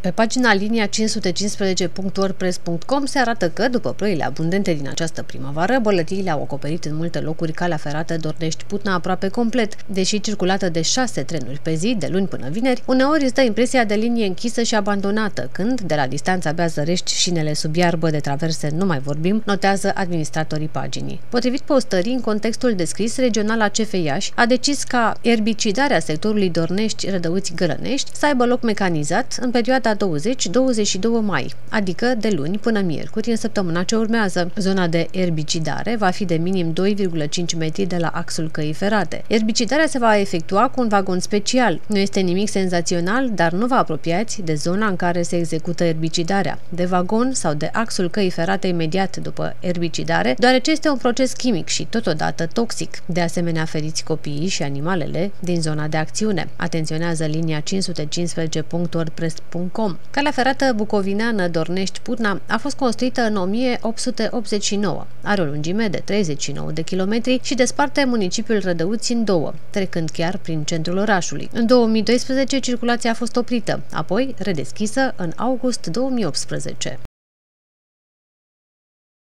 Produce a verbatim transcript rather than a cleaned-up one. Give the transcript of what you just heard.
Pe pagina linia cinci sute cincisprezece punct wordpress punct com se arată că, după ploile abundente din această primăvară, bălătiile au acoperit în multe locuri calea ferată Dornești-Putna aproape complet. Deși circulată de șase trenuri pe zi, de luni până vineri, uneori îți dă impresia de linie închisă și abandonată, când, de la distanță abia zărești șinele sub iarbă, de traverse nu mai vorbim, notează administratorii paginii. Potrivit postării, în contextul descris, regionala C F Iași a decis ca erbicidarea sectorului Dornești-Rădăuți-Gălănești să aibă loc mecanizat în perioada douăzeci douăzeci și doi mai, adică de luni până miercuri în săptămâna ce urmează. Zona de erbicidare va fi de minim doi virgulă cinci metri de la axul căii ferate. Erbicidarea se va efectua cu un vagon special. Nu este nimic senzațional, dar nu vă apropiați de zona în care se execută erbicidarea, de vagon sau de axul căii ferate imediat după erbicidare, deoarece este un proces chimic și totodată toxic. De asemenea, feriți copiii și animalele din zona de acțiune. Atenționează linia cinci sute cincisprezece punct wordpress punct com. Calea ferată bucovineană Dornești-Putna a fost construită în o mie opt sute optzeci și nouă. Are o lungime de treizeci și nouă de kilometri și desparte municipiul Rădăuți în două, trecând chiar prin centrul orașului. În două mii doisprezece circulația a fost oprită, apoi redeschisă în august două mii optsprezece.